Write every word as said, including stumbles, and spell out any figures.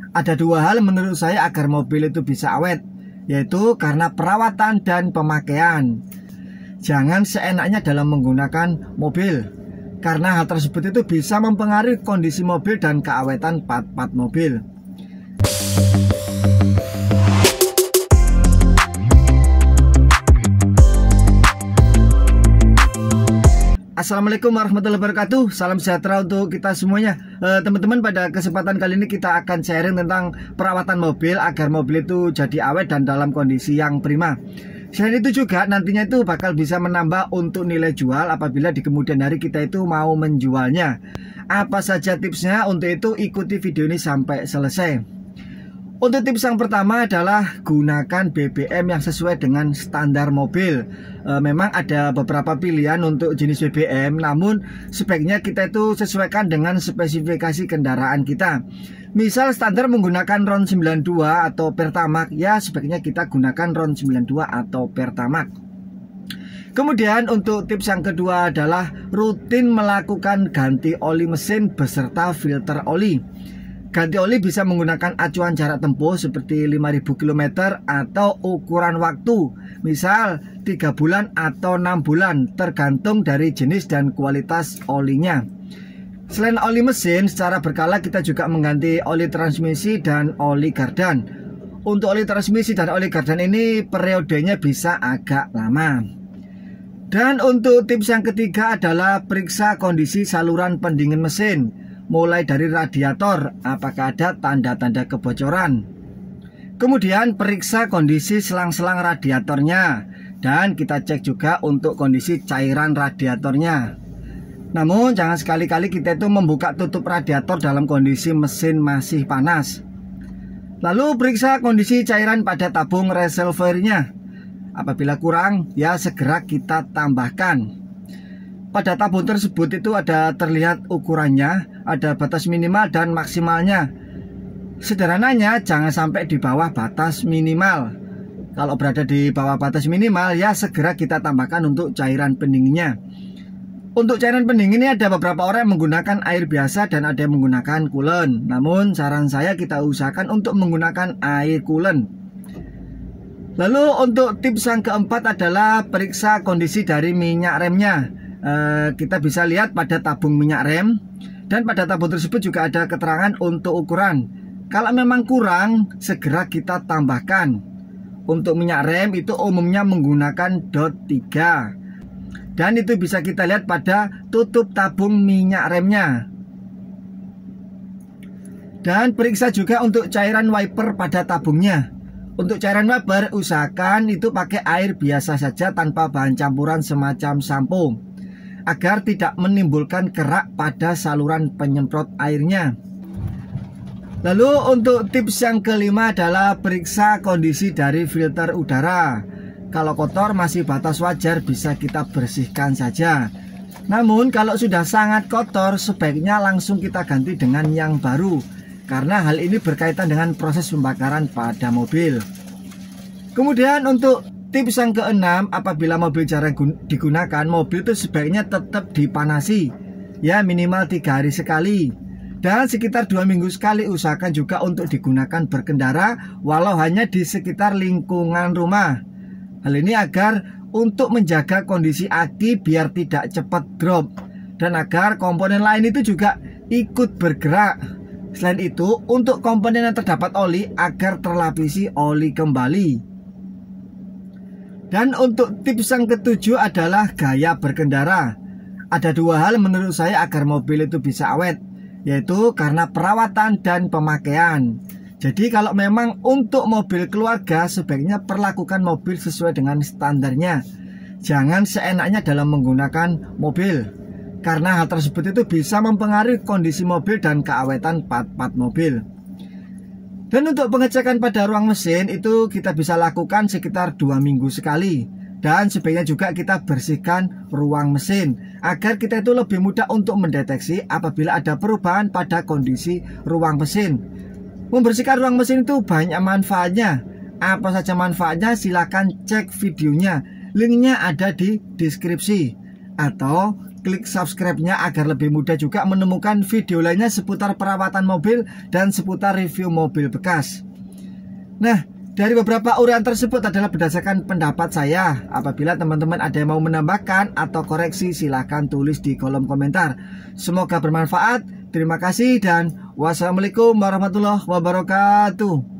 Ada dua hal menurut saya agar mobil itu bisa awet, yaitu karena perawatan dan pemakaian. Jangan seenaknya dalam menggunakan mobil, karena hal tersebut itu bisa mempengaruhi kondisi mobil dan keawetan part-part mobil. Assalamualaikum warahmatullahi wabarakatuh. Salam sejahtera untuk kita semuanya. Teman-teman, e, pada kesempatan kali ini kita akan sharing tentang perawatan mobil agar mobil itu jadi awet dan dalam kondisi yang prima. Selain itu juga nantinya itu bakal bisa menambah untuk nilai jual apabila di kemudian hari kita itu mau menjualnya. Apa saja tipsnya? Untuk itu ikuti video ini sampai selesai. Untuk tips yang pertama adalah gunakan B B M yang sesuai dengan standar mobil. E, memang ada beberapa pilihan untuk jenis B B M, namun sebaiknya kita itu sesuaikan dengan spesifikasi kendaraan kita. Misal standar menggunakan RON sembilan puluh dua atau Pertamax, ya sebaiknya kita gunakan RON sembilan puluh dua atau Pertamax. Kemudian untuk tips yang kedua adalah rutin melakukan ganti oli mesin beserta filter oli. Ganti oli bisa menggunakan acuan jarak tempuh seperti lima ribu kilometer atau ukuran waktu, misal tiga bulan atau enam bulan, tergantung dari jenis dan kualitas olinya. Selain oli mesin, secara berkala kita juga mengganti oli transmisi dan oli gardan. Untuk oli transmisi dan oli gardan ini periodenya bisa agak lama. Dan untuk tips yang ketiga adalah periksa kondisi saluran pendingin mesin, mulai dari radiator, apakah ada tanda-tanda kebocoran. Kemudian periksa kondisi selang-selang radiatornya, dan kita cek juga untuk kondisi cairan radiatornya. Namun jangan sekali-kali kita itu membuka tutup radiator dalam kondisi mesin masih panas. Lalu periksa kondisi cairan pada tabung reservoirnya. Apabila kurang, ya segera kita tambahkan. Pada tabung tersebut itu ada terlihat ukurannya, ada batas minimal dan maksimalnya. Sederhananya jangan sampai di bawah batas minimal. Kalau berada di bawah batas minimal, ya segera kita tambahkan untuk cairan pendinginnya. Untuk cairan pendingin ini ada beberapa orang yang menggunakan air biasa dan ada yang menggunakan coolant. Namun saran saya kita usahakan untuk menggunakan air coolant. Lalu untuk tips yang keempat adalah periksa kondisi dari minyak remnya. Uh, kita bisa lihat pada tabung minyak rem, dan pada tabung tersebut juga ada keterangan untuk ukuran. Kalau memang kurang, segera kita tambahkan. Untuk minyak rem itu umumnya menggunakan dot tiga, dan itu bisa kita lihat pada tutup tabung minyak remnya. Dan periksa juga untuk cairan wiper pada tabungnya. Untuk cairan wiper usahakan itu pakai air biasa saja tanpa bahan campuran semacam sampo, agar tidak menimbulkan kerak pada saluran penyemprot airnya. Lalu untuk tips yang kelima adalah periksa kondisi dari filter udara. Kalau kotor masih batas wajar, bisa kita bersihkan saja. Namun kalau sudah sangat kotor, sebaiknya langsung kita ganti dengan yang baru, karena hal ini berkaitan dengan proses pembakaran pada mobil. Kemudian untuk tips yang keenam, apabila mobil jarang digunakan, mobil itu sebaiknya tetap dipanasi, ya minimal tiga hari sekali, dan sekitar dua minggu sekali. Usahakan juga untuk digunakan berkendara walau hanya di sekitar lingkungan rumah. Hal ini agar untuk menjaga kondisi aki biar tidak cepat drop, dan agar komponen lain itu juga ikut bergerak. Selain itu, untuk komponen yang terdapat oli agar terlapisi oli kembali. Dan untuk tips yang ketujuh adalah gaya berkendara. Ada dua hal menurut saya agar mobil itu bisa awet, yaitu karena perawatan dan pemakaian. Jadi kalau memang untuk mobil keluarga, sebaiknya perlakukan mobil sesuai dengan standarnya. Jangan seenaknya dalam menggunakan mobil, karena hal tersebut itu bisa mempengaruhi kondisi mobil dan keawetan part-part mobil. Dan untuk pengecekan pada ruang mesin itu kita bisa lakukan sekitar dua minggu sekali. Dan sebaiknya juga kita bersihkan ruang mesin, agar kita itu lebih mudah untuk mendeteksi apabila ada perubahan pada kondisi ruang mesin. Membersihkan ruang mesin itu banyak manfaatnya. Apa saja manfaatnya? Silahkan cek videonya. Linknya ada di deskripsi. Atau klik subscribe-nya agar lebih mudah juga menemukan video lainnya seputar perawatan mobil dan seputar review mobil bekas. Nah, dari beberapa uraian tersebut adalah berdasarkan pendapat saya. Apabila teman-teman ada yang mau menambahkan atau koreksi, silahkan tulis di kolom komentar. Semoga bermanfaat. Terima kasih dan wassalamualaikum warahmatullahi wabarakatuh.